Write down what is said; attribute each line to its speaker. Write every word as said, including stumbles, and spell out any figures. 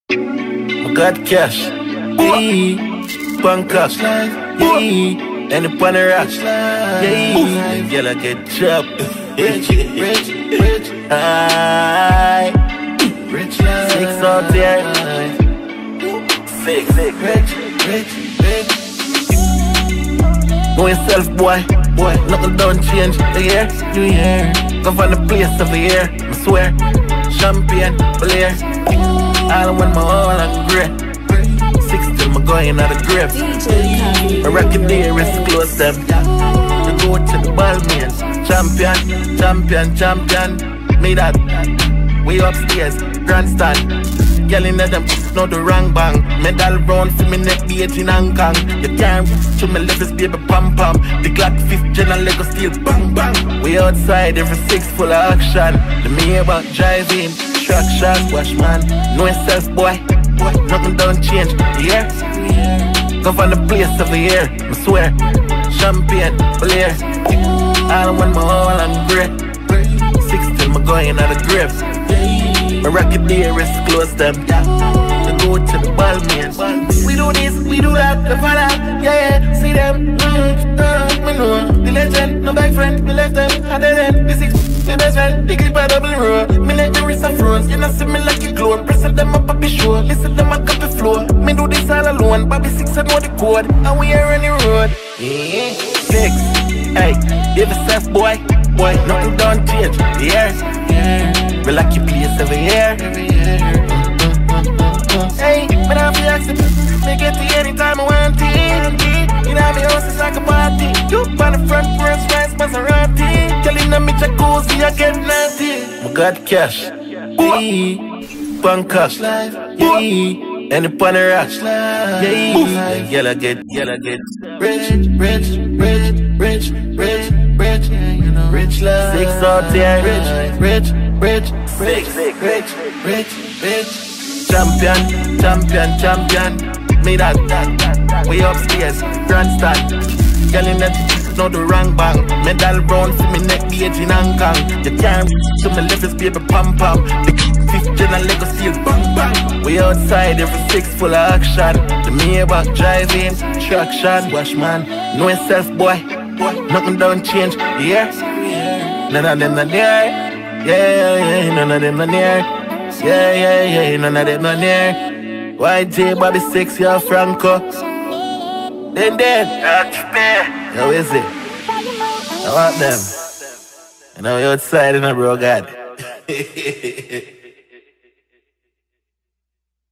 Speaker 1: I got cash. Hey, Bangkok. Hey, and the pan rock. Hey, girl I get chopped. Rich, rich, rich. Aye. Rich life. Six out there. Six, six. Rich, rich, rich. Know yourself, boy. Boy, nothing don't change. The year, new year. Come from the place of the year. I swear. Champagne, Blair. I want my all and grey. Six till my going out of grip. I reckon the wrist close them. You go to the ball, man. Champion, champion, champion. Me that. Way upstairs, grandstand. Girl in them, know the wrong bang. Medal round for me neck, the edge in Hong Kong. You can't reach to my levels, baby, pam pam. The Glock fifth gen and Lego steel, bang bang. We outside, every six full of action. The me about driving, truck shot, wash man. Know yourself, boy, boy, nothing don't change. Yeah, come from the place of the year, I swear. Champagne, Blair. I don't want my all and grey. Six till my going out of grip. I reckon the wrist close them. They go to the ball, man. We do this, we do that, the father. Yeah, yeah, see them. Mm, uh, me know. The legend, no back friend. We left them, other than the six, the best friend. The clip a double row. Me let the wrist of froze. You know, see me like a glow. Press them up, papi show. Listen them a copy flow. Me do this all alone. Bobby six, I know the code. And we are on the road. Yeah, six. Hey, give a self, boy. Boy, nothing don't change. Yeah, yeah. We like your place every year. Hey, but I'm the accident. Make it to anytime I want it. You know me house is like a party. You on the front first rise, Maserati. Telling them me jacuzzi, I get naughty. I got cash. Hey, Bangkok. Hey, and the pan rock. Yeah, girl I get, girl I get rich, rich, rich, rich, rich, rich, rich love. Six out there, rich, rich, rich, rich, rich, rich, rich, rich. Champion, champion, champion. Me that, that, that, that. We upstairs, grandstand. Girl in that, know the wrong bang. Medal round for me neck, the edge in Hong Kong. You can't reach to my levels, baby, pam pam. The fifth gen and Lego steel, bang bang. We outside, every six full of action. The me about driving, traction, wash man. Know yourself, boy, boy, nothing don't change. Yeah, none of them not there. Yeah, yeah, none of them not near. Yeah, yeah, yeah, none of them not near. Y J, Bobby six, you're Franco. Then then, how is it? I want them. And now you're outside in a bro, God.